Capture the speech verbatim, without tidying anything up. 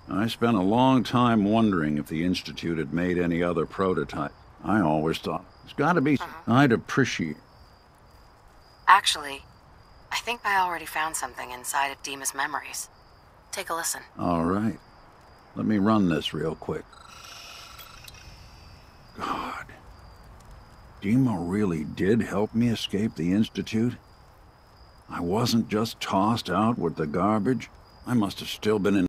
I spent a long time wondering if the Institute had made any other prototype. I always thought, it's gotta be... Mhm. I'd appreciate... Actually, I think I already found something inside of Dima's memories. Take a listen. All right. Let me run this real quick. God. Dima really did help me escape the Institute? I wasn't just tossed out with the garbage. I must have still been in